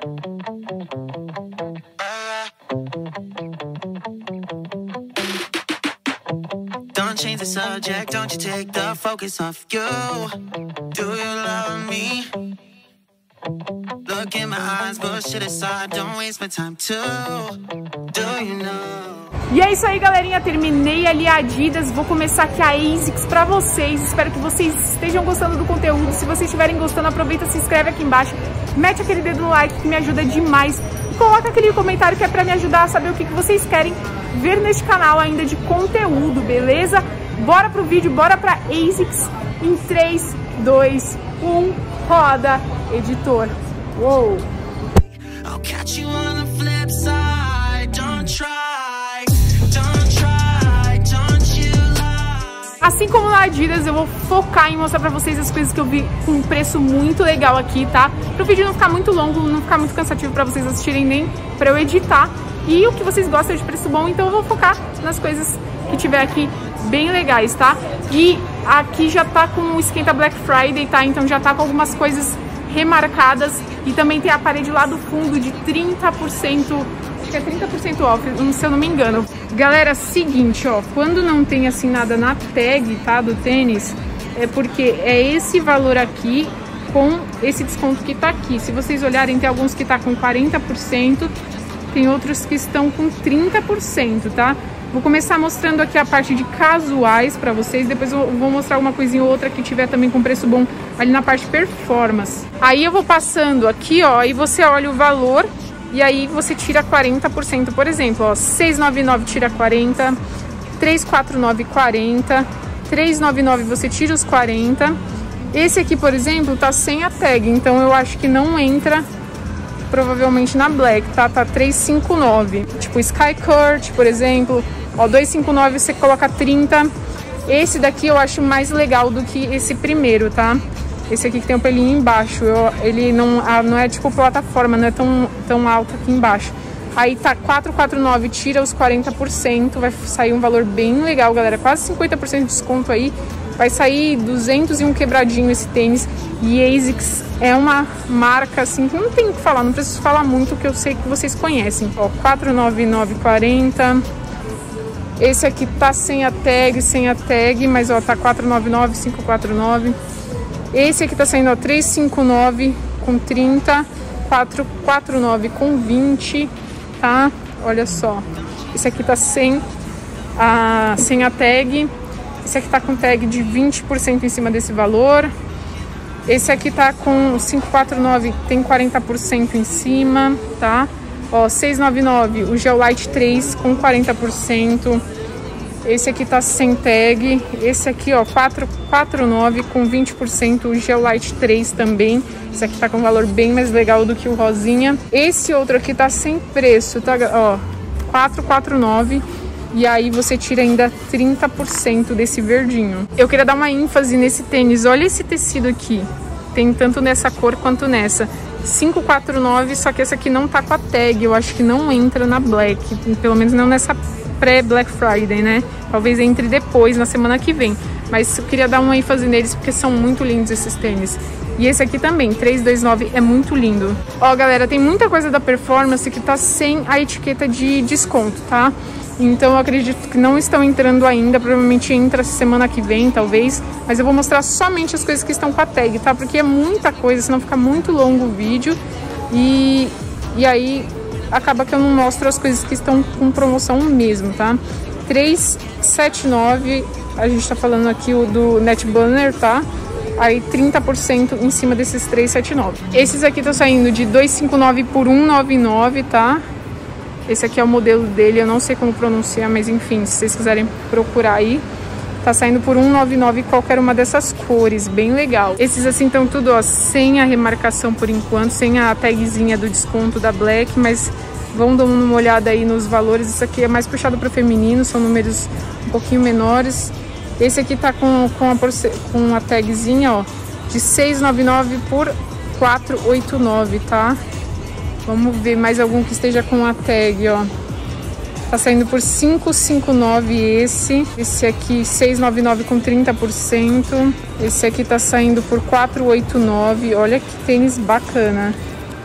Don't change the subject, don't you take the focus off you. Do you love me? Look in my eyes, bullshit aside, don't waste my time too. Do you know? E é isso aí, galerinha, terminei ali a Adidas, vou começar aqui a ASICS pra vocês. Espero que vocês estejam gostando do conteúdo. Se vocês estiverem gostando, aproveita, se inscreve aqui embaixo, mete aquele dedo no like que me ajuda demais. E coloca aquele comentário que é pra me ajudar a saber o que vocês querem ver neste canal ainda de conteúdo, beleza? Bora pro vídeo, bora pra ASICS em 3, 2, 1, roda, editor. Uou! I'll catch you on the flip side, don't try. Assim como na Adidas, eu vou focar em mostrar pra vocês as coisas que eu vi com um preço muito legal aqui, tá? Para o vídeo não ficar muito longo, não ficar muito cansativo pra vocês assistirem, nem pra eu editar. E o que vocês gostam de preço bom, então eu vou focar nas coisas que tiver aqui bem legais, tá? E aqui já tá com o esquenta Black Friday, tá? Então já tá com algumas coisas remarcadas. E também tem a parede lá do fundo de 30%, acho que é 30% off, se eu não me engano. Galera, seguinte, ó, quando não tem assim nada na tag, tá, do tênis, é porque é esse valor aqui com esse desconto que tá aqui. Se vocês olharem, tem alguns que tá com 40%, tem outros que estão com 30%, tá? Vou começar mostrando aqui a parte de casuais pra vocês, depois eu vou mostrar uma coisinha ou outra que tiver também com preço bom ali na parte performance. Aí eu vou passando aqui, ó, e você olha o valor e aí você tira 40%, por exemplo, ó, 699 tira 40, 349 40, 399 você tira os 40. Esse aqui, por exemplo, tá sem a tag, então eu acho que não entra provavelmente na Black, tá? Tá 359. Tipo Sky Kurt, por exemplo, ó, 259 você coloca 30. Esse daqui eu acho mais legal do que esse primeiro, tá? Esse aqui que tem um pelinho embaixo, ele não é tipo plataforma, não é tão alto aqui embaixo. Aí tá 449, tira os 40%, vai sair um valor bem legal, galera, quase 50% de desconto aí. Vai sair 201 quebradinho esse tênis. E ASICS é uma marca assim que não tem o que falar, não preciso falar muito, que eu sei que vocês conhecem. Ó, 499,40. Esse aqui tá sem a tag, mas ó, tá 499, 549. Esse aqui tá saindo, ó, 359 com 30, 449 com 20, tá? Olha só. Esse aqui tá sem a tag. Esse aqui tá com tag de 20% em cima desse valor. Esse aqui tá com 549, tem 40% em cima, tá? Ó, 699, o Gel Light 3 com 40%. Esse aqui tá sem tag. Esse aqui, ó, 449 com 20%, o Gel Light 3 também. Esse aqui tá com um valor bem mais legal do que o rosinha. Esse outro aqui tá sem preço, tá? Ó, 449. E aí você tira ainda 30% desse verdinho. Eu queria dar uma ênfase nesse tênis. Olha esse tecido aqui. Tem tanto nessa cor quanto nessa. 549, só que essa aqui não tá com a tag. Eu acho que não entra na Black. Pelo menos não nessa pré-Black Friday, né? Talvez entre depois, na semana que vem. Mas eu queria dar uma ênfase neles porque são muito lindos esses tênis. E esse aqui também, 329, é muito lindo. Ó, galera, tem muita coisa da Performance que tá sem a etiqueta de desconto, tá? Então eu acredito que não estão entrando ainda, provavelmente entra semana que vem, talvez. Mas eu vou mostrar somente as coisas que estão com a tag, tá? Porque é muita coisa, senão fica muito longo o vídeo. E aí acaba que eu não mostro as coisas que estão com promoção mesmo, tá? 379, a gente tá falando aqui o do Net Banner, tá? Aí 30% em cima desses 379. Esses aqui estão saindo de 259 por 199, tá? Esse aqui é o modelo dele, eu não sei como pronunciar, mas enfim, se vocês quiserem procurar aí, tá saindo por 199 qualquer uma dessas cores, bem legal. Esses assim estão tudo, ó, sem a remarcação por enquanto, sem a tagzinha do desconto da Black, mas vão dando uma olhada aí nos valores. Isso aqui é mais puxado para o feminino, são números um pouquinho menores. Esse aqui tá com a tagzinha, ó, de 699 por 489, tá? Vamos ver mais algum que esteja com a tag, ó. Tá saindo por 559 esse. Esse aqui 699 com 30%. Esse aqui tá saindo por 489. Olha que tênis bacana.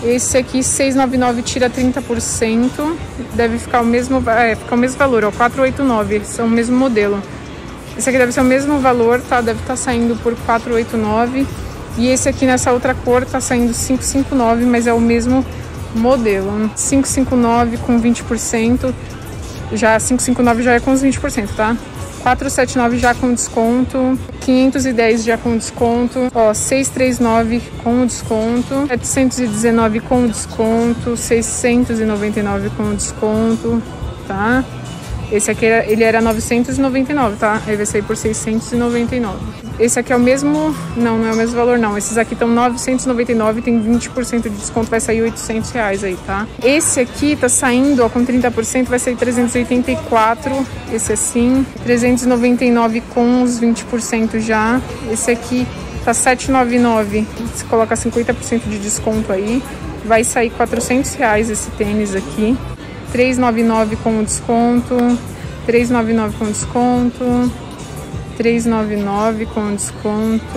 Esse aqui, 699, tira 30%. Deve ficar o mesmo, fica o mesmo valor, ó, 489, são o mesmo modelo. Esse aqui deve ser o mesmo valor, tá? Deve estar saindo por 489. E esse aqui nessa outra cor tá saindo 559, mas é o mesmo modelo. 559 com 20%. Já 559 já é com os 20%, tá? 479 já com desconto. 510 já com desconto. Ó, 639 com desconto. 719 com desconto. 699 com desconto, tá? Esse aqui ele era 999, tá? Aí vai sair por 699. Esse aqui é o mesmo... Não é o mesmo valor, não. Esses aqui estão 999, tem 20% de desconto, vai sair R$800 aí, tá? Esse aqui tá saindo, ó, com 30%, vai sair 384. Esse assim. 399 com os 20% já. Esse aqui tá 799. Você coloca 50% de desconto aí. Vai sair R$400 esse tênis aqui. 399 com desconto, 399 com desconto, 399 com desconto,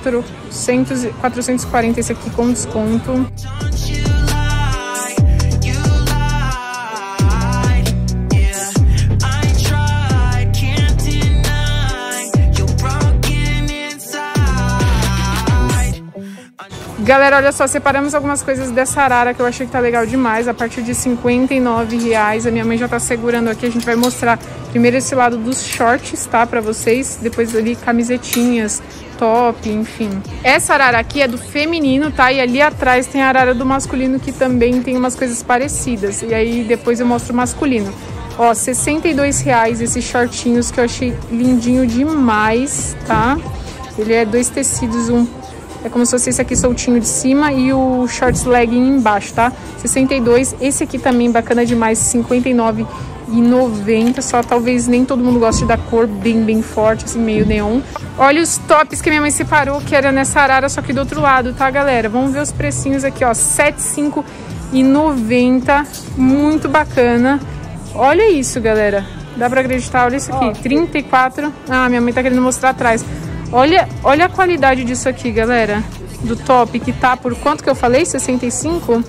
440 esse aqui com desconto. Galera, olha só, separamos algumas coisas dessa arara que eu achei que tá legal demais, a partir de R$59. A minha mãe já tá segurando aqui, a gente vai mostrar primeiro esse lado dos shorts, tá, pra vocês, depois ali camisetinhas, top, enfim. Essa arara aqui é do feminino, tá, e ali atrás tem a arara do masculino que também tem umas coisas parecidas, e aí depois eu mostro o masculino. Ó, R$62 esses shortinhos que eu achei lindinho demais, tá? Ele é dois tecidos, é como se fosse esse aqui soltinho de cima e o shorts legging embaixo, tá? 62. Esse aqui também bacana demais, 59,90. Só talvez nem todo mundo goste da cor bem forte, assim, meio neon. Olha os tops que minha mãe separou, que era nessa arara, só que do outro lado, tá, galera? Vamos ver os precinhos aqui, ó. R$75,90. Muito bacana. Olha isso, galera. Dá pra acreditar? Olha isso aqui. 34. Ah, minha mãe tá querendo mostrar atrás. Olha a qualidade disso aqui, galera. Do top, que tá por quanto que eu falei? 65?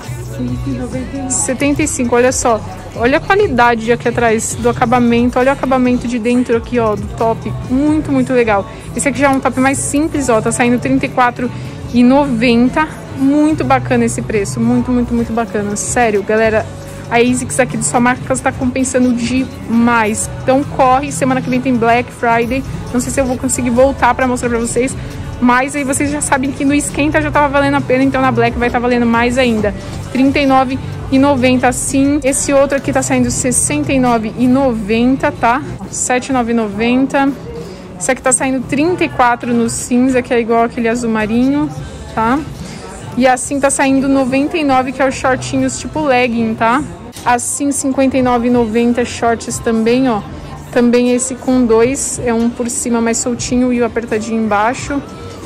75, olha só. Olha a qualidade de aqui atrás do acabamento. Olha o acabamento de dentro aqui, ó, do top. Muito legal. Esse aqui já é um top mais simples, ó. Tá saindo R$34,90. Muito bacana esse preço. Muito bacana. Sério, galera. A ASICS aqui de sua marca está compensando demais. Então corre, semana que vem tem Black Friday. Não sei se eu vou conseguir voltar para mostrar para vocês, mas aí vocês já sabem que no esquenta já tava valendo a pena, então na Black vai estar valendo mais ainda. R$39,90 sim. Esse outro aqui tá saindo R$69,90, tá? R$7,90. Esse aqui tá saindo R$34 no cinza, que é igual aquele azul marinho, tá? E assim tá saindo R$99, que é os shortinhos tipo legging, tá? Assim, R$59,90 shorts também, ó. Também esse com dois, é um por cima mais soltinho e o apertadinho embaixo.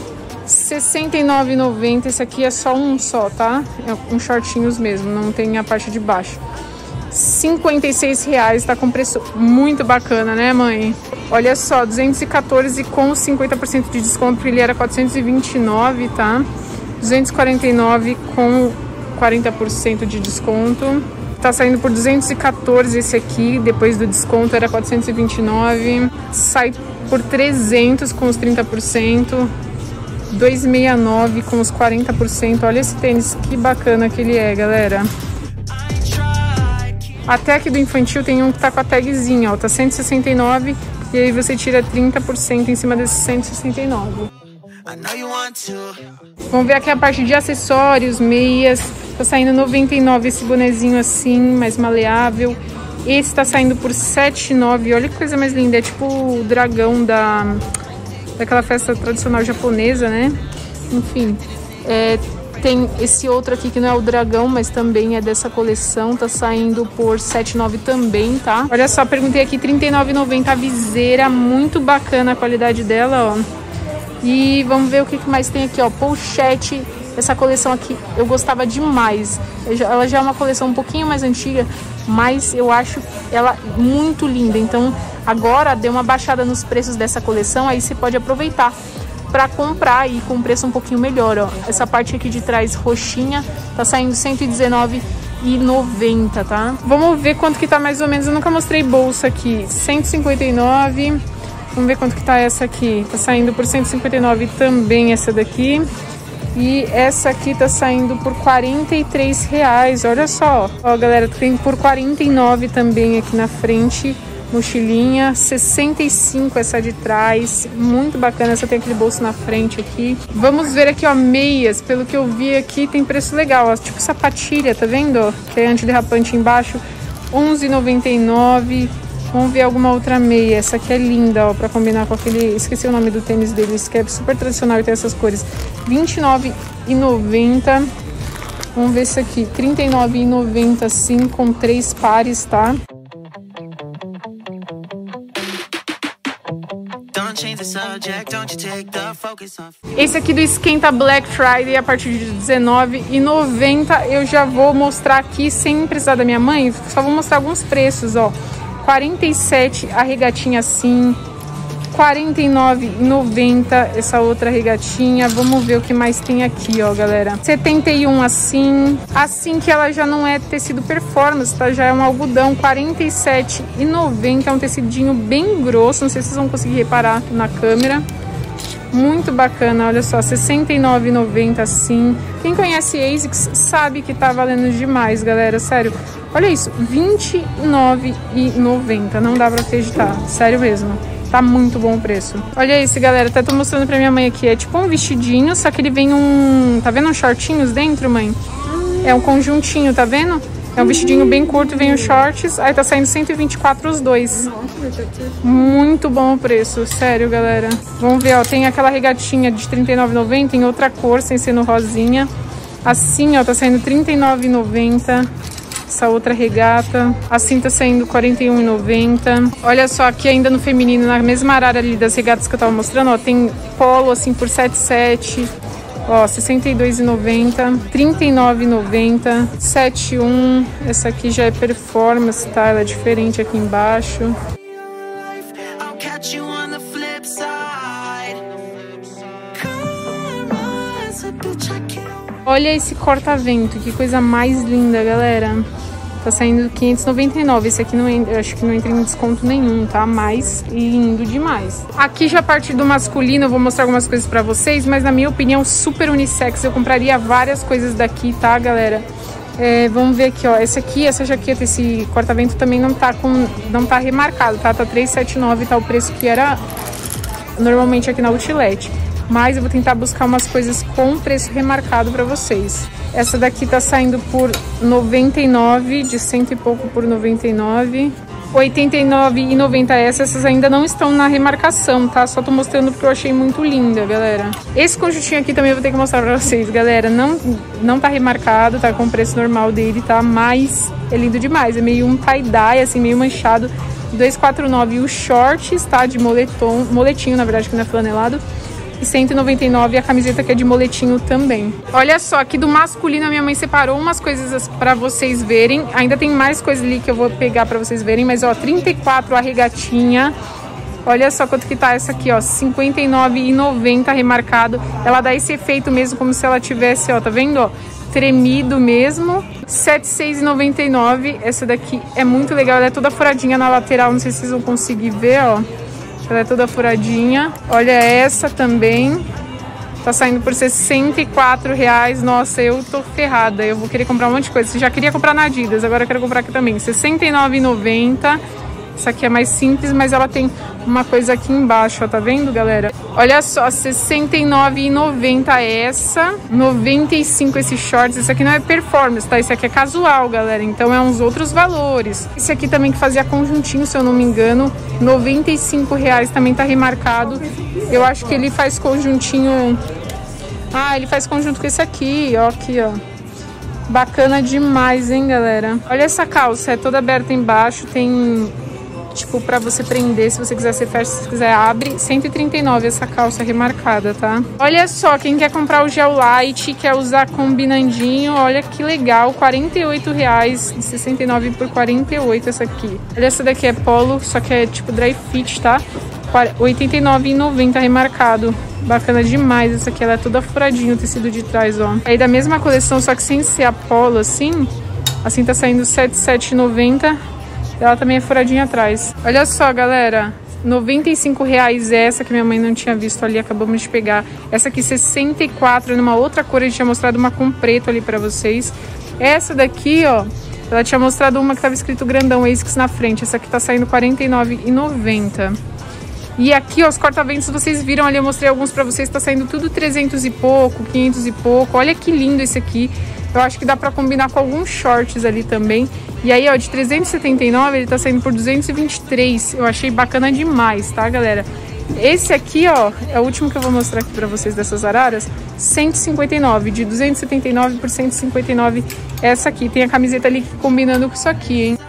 R$69,90, esse aqui é só um só, tá? É com shortinhos mesmo, não tem a parte de baixo. R$56, tá com preço muito bacana, né, mãe? Olha só, 214 com 50% de desconto, porque ele era 429, tá? 249 com 40% de desconto. Tá saindo por 214 esse aqui, depois do desconto era 429. Sai por 300 com os 30%. 269 com os 40%. Olha esse tênis, que bacana que ele é, galera. Até aqui do infantil tem um que tá com a tagzinha, ó. Tá 169 e aí você tira 30% em cima desses 169. Vamos ver aqui a parte de acessórios, meias. Tá saindo 99 esse bonezinho assim, mais maleável. Esse tá saindo por 7,9. Olha que coisa mais linda. É tipo o dragão daquela festa tradicional japonesa, né? Enfim. Tem esse outro aqui que não é o dragão, mas também é dessa coleção. Tá saindo por 7,9 também, tá? Olha só, perguntei aqui, R$39,90 a viseira. Muito bacana a qualidade dela, ó. E vamos ver o que mais tem aqui, ó. Pochete. Essa coleção aqui eu gostava demais. Ela já é uma coleção um pouquinho mais antiga, mas eu acho ela muito linda. Então agora deu uma baixada nos preços dessa coleção, aí você pode aproveitar pra comprar aí com um preço um pouquinho melhor, ó. Essa parte aqui de trás roxinha tá saindo R$119,90, tá? Vamos ver quanto que tá mais ou menos. Eu nunca mostrei bolsa aqui. 159. Vamos ver quanto que tá essa aqui. Tá saindo por 159 também essa daqui. E essa aqui tá saindo por R$43. Olha só. Ó, galera, tem por 49 também aqui na frente. Mochilinha, 65 essa de trás, muito bacana, essa tem aquele bolso na frente aqui. Vamos ver aqui, ó, meias, pelo que eu vi aqui tem preço legal, ó, tipo sapatilha, tá vendo? Que é antiderrapante embaixo, R$11,99. Vamos ver alguma outra meia, essa aqui é linda, ó, pra combinar com aquele, esqueci o nome do tênis deles, que é super tradicional e tem essas cores, R$29,90. Vamos ver esse aqui, R$39,90 sim, com 3 pares, tá? Esse aqui do Esquenta Black Friday a partir de R$19,90. Eu já vou mostrar aqui sem precisar da minha mãe. Só vou mostrar alguns preços, ó. 47 a regatinha assim, R$49,90 essa outra regatinha. Vamos ver o que mais tem aqui, ó, galera. 71 assim que ela já não é tecido performance, tá? Já é um algodão, R$47,90. É um tecidinho bem grosso, não sei se vocês vão conseguir reparar na câmera. Muito bacana, olha só, R$69,90 assim. Quem conhece ASICS sabe que tá valendo demais, galera, sério. Olha isso, R$29,90, não dá pra acreditar, sério mesmo. Tá muito bom o preço. Olha esse, galera, até tô mostrando pra minha mãe aqui. É tipo um vestidinho, só que ele vem tá vendo uns shortinhos dentro, mãe? É um conjuntinho, tá vendo? É um vestidinho bem curto, vem os shorts. Aí tá saindo 124 os dois. Muito bom o preço, sério, galera. Vamos ver, ó, tem aquela regatinha de R$39,90 em outra cor, sem ser no rosinha. Assim, ó, tá saindo R$39,90. Essa outra regata, assim tá saindo R$41,90. Olha só, aqui ainda no feminino, na mesma arara ali das regatas que eu tava mostrando, ó, tem polo assim por R$77,00, ó, R$62,90, R$39,90, R$71,00. Essa aqui já é performance, tá? Ela é diferente aqui embaixo. Olha esse corta-vento, que coisa mais linda, galera. Tá saindo R$599. Esse aqui não entra, eu acho que não entra em desconto nenhum, tá? Mas lindo demais. Aqui já a parte do masculino, eu vou mostrar algumas coisas pra vocês, mas na minha opinião, super unissex. Eu compraria várias coisas daqui, tá, galera? Vamos ver aqui, ó. Essa jaqueta, esse corta-vento também não tá remarcado, tá? Tá R$379, tá o preço que era normalmente aqui na Outlet. Mas eu vou tentar buscar umas coisas com preço remarcado pra vocês. Essa daqui tá saindo por R$99, de 100 e pouco por R$99. R$89,90 essas ainda não estão na remarcação, tá? Só tô mostrando porque eu achei muito linda, galera. Esse conjuntinho aqui também eu vou ter que mostrar pra vocês, galera. Não tá remarcado, tá com o preço normal dele, tá? Mas é lindo demais. É meio um tie-dye, assim, meio manchado. R$249. E os shorts, tá? De moletinho, na verdade, que não é flanelado. E R$199 a camiseta que é de moletinho também. Olha só, aqui do masculino a minha mãe separou umas coisas pra vocês verem. Ainda tem mais coisa ali que eu vou pegar pra vocês verem. Mas ó, 34 a regatinha. Olha só quanto que tá essa aqui, ó, R$59,90 remarcado. Ela dá esse efeito mesmo, como se ela tivesse, ó, tá vendo, ó? Tremido mesmo. R$76,99. Essa daqui é muito legal, ela é toda furadinha na lateral, não sei se vocês vão conseguir ver, ó. Ela é toda furadinha. Olha essa também. Tá saindo por R$64,00. Nossa, eu tô ferrada. Eu vou querer comprar um monte de coisa. Eu já queria comprar na Adidas, agora eu quero comprar aqui também. R$69,90. Essa aqui é mais simples, mas ela tem uma coisa aqui embaixo, ó. Tá vendo, galera? Olha só, R$69,90 essa. R$95 esses shorts. Esse aqui não é performance, tá? Esse aqui é casual, galera. Então é uns outros valores. Esse aqui também que fazia conjuntinho, se eu não me engano. R$95,00 também tá remarcado. Eu acho que ele faz conjuntinho... Ah, ele faz conjunto com esse aqui, ó. Aqui, ó. Bacana demais, hein, galera? Olha essa calça, é toda aberta embaixo. Tem... tipo, pra você prender, se você quiser, você fecha, se você quiser, abre. R$139 essa calça remarcada, tá? Olha só, quem quer comprar o gel light, quer usar combinandinho, olha que legal, R$48,00, de 69 por 48 essa aqui. Olha, essa daqui é polo, só que é tipo dry fit, tá? 89,90 remarcado. Bacana demais. Essa aqui, ela é toda furadinha, o tecido de trás, ó. Aí da mesma coleção, só que sem ser a polo, assim tá saindo 77,90. Ela também é furadinha atrás. Olha só, galera. R$95 essa que minha mãe não tinha visto ali, acabamos de pegar. Essa aqui 64, numa outra cor, a gente tinha mostrado uma com preto ali pra vocês. Essa daqui, ó, ela tinha mostrado uma que tava escrito grandão ASICS na frente. Essa aqui tá saindo R$49,90. E aqui, ó, os corta-ventos, vocês viram ali, eu mostrei alguns pra vocês, tá saindo tudo 300 e pouco, 500 e pouco. Olha que lindo esse aqui. Eu acho que dá pra combinar com alguns shorts ali também. E aí, ó, de 379, ele tá saindo por 223. Eu achei bacana demais, tá, galera? Esse aqui, ó, é o último que eu vou mostrar aqui pra vocês dessas araras. 159, de 279 por 159. Essa aqui, tem a camiseta ali combinando com isso aqui, hein?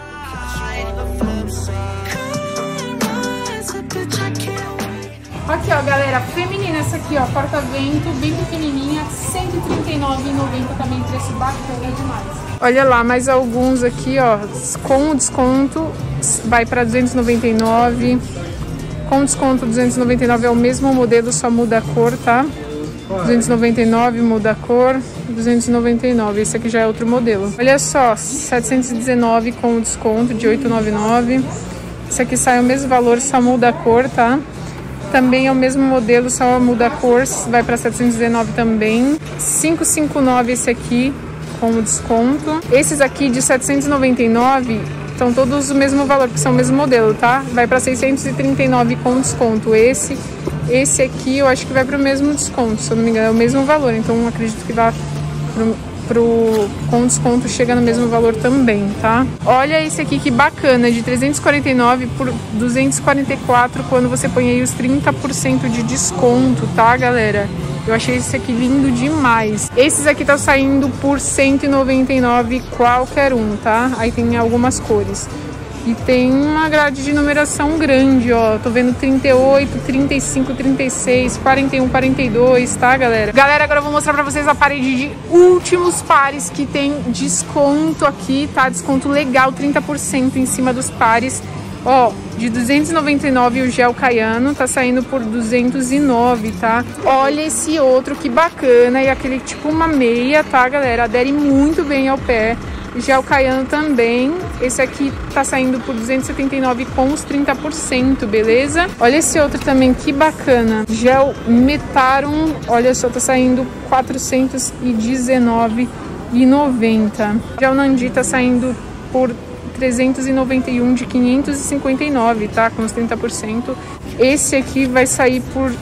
Aqui, ó, galera, feminina essa aqui, ó, corta-vento, bem pequenininha, R$139,90, também preço bacana demais. Olha lá, mais alguns aqui, ó, com desconto, vai para 299, com desconto 299 é o mesmo modelo, só muda a cor, tá? 299 muda a cor, 299, esse aqui já é outro modelo. Olha só, 719 com desconto de 899, esse aqui sai o mesmo valor, só muda a cor, tá? Também é o mesmo modelo, só muda a cor, vai para 719 também. 559 esse aqui, com desconto. Esses aqui de 799 estão todos o mesmo valor, porque são o mesmo modelo, tá? Vai para 639 com desconto. Esse aqui eu acho que vai para o mesmo desconto, se eu não me engano, é o mesmo valor. Então acredito que vai com desconto chega no mesmo valor também, tá? Olha esse aqui que bacana, de 349 por 244 quando você põe aí os 30% de desconto, tá, galera? Eu achei esse aqui lindo demais. Esses aqui tá saindo por 199 qualquer um, tá? Aí tem algumas cores. E tem uma grade de numeração grande, ó. Tô vendo 38, 35, 36, 41, 42, tá, galera? Galera, agora eu vou mostrar pra vocês a parede de últimos pares que tem desconto aqui, tá? Desconto legal, 30% em cima dos pares. Ó, de 299 o gel caiano tá saindo por 209, tá? Olha esse outro, que bacana. E aquele tipo uma meia, tá, galera? Adere muito bem ao pé. Gel caiano também. Esse aqui tá saindo por 279 com os 30%, beleza? Olha esse outro também, que bacana. Gel Metarum, olha só, tá saindo 419,90. Gel Nandi tá saindo por 391 de 559, tá? Com os 30%. Esse aqui vai sair por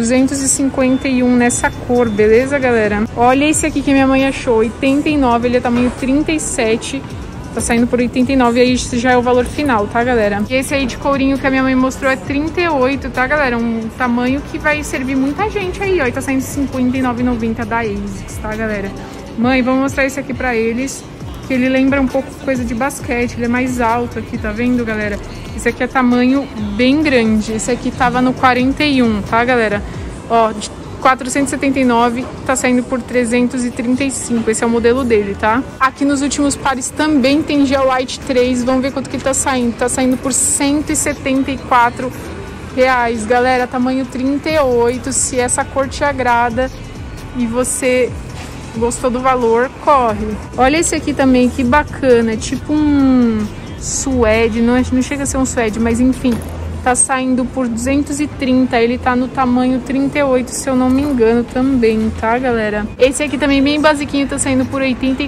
251 nessa cor, beleza, galera? Olha esse aqui que minha mãe achou, 89, ele é tamanho 37, tá saindo por 89, aí isso já é o valor final, tá, galera? E esse aí de courinho que a minha mãe mostrou é 38, tá, galera? Um tamanho que vai servir muita gente aí, ó, e tá saindo 59,90 da ASICS, tá, galera? Mãe, vamos mostrar esse aqui pra eles, que ele lembra um pouco coisa de basquete, ele é mais alto aqui, tá vendo, galera? Esse aqui é tamanho bem grande, esse aqui tava no 41, tá, galera? Ó, de 479, tá saindo por 335, esse é o modelo dele, tá? Aqui nos últimos pares também tem Gel White 3, vamos ver quanto que ele tá saindo por R$174, galera, tamanho 38, se essa cor te agrada e você gostou do valor, corre. Olha esse aqui também, que bacana, tipo um suede, não chega a ser um suede, mas enfim, tá saindo por 230, ele tá no tamanho 38, se eu não me engano também, tá, galera? Esse aqui também bem basiquinho, tá saindo por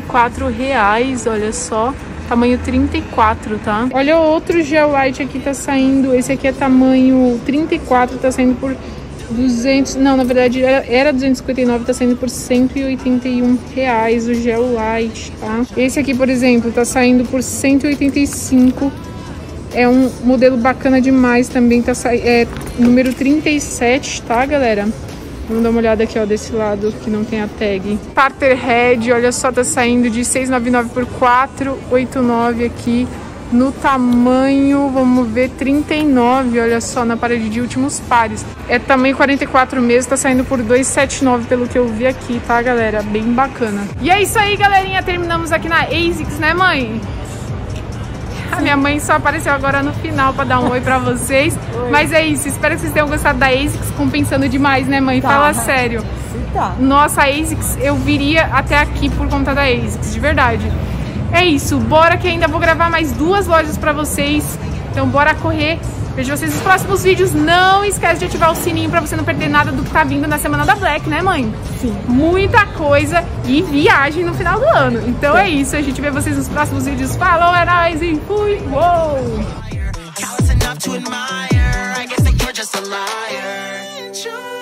R$84, olha só, tamanho 34, tá? Olha outro Gel White aqui, tá saindo, esse aqui é tamanho 34, tá saindo por 200, não, na verdade era 259, tá saindo por R$181 o Gel White, tá? Esse aqui, por exemplo, tá saindo por 185, é um modelo bacana demais também, tá é número 37, tá, galera? Vamos dar uma olhada aqui, ó, desse lado que não tem a tag. Starter Head, olha só, tá saindo de 699 por 489 aqui. No tamanho, vamos ver, 39, olha só, na parede de últimos pares. É tamanho 44 mesmo, tá saindo por 279 pelo que eu vi aqui, tá, galera? Bem bacana. E é isso aí, galerinha, terminamos aqui na ASICS, né, mãe? A minha mãe só apareceu agora no final pra dar um oi pra vocês. Oi. Mas é isso, espero que vocês tenham gostado da ASICS, compensando demais, né, mãe? Tá. Fala sério. Tá. Nossa, a ASICS, eu viria até aqui por conta da ASICS, de verdade. É isso, bora que ainda vou gravar mais 2 lojas pra vocês. Então bora correr. Vejo vocês nos próximos vídeos. Não esquece de ativar o sininho pra você não perder nada do que tá vindo na semana da Black, né, mãe? Sim. Muita coisa e viagem no final do ano. Então é isso, a gente vê vocês nos próximos vídeos. Falou, é nóis e fui! Uou! Callous enough to admire. I guess that you're just a liar.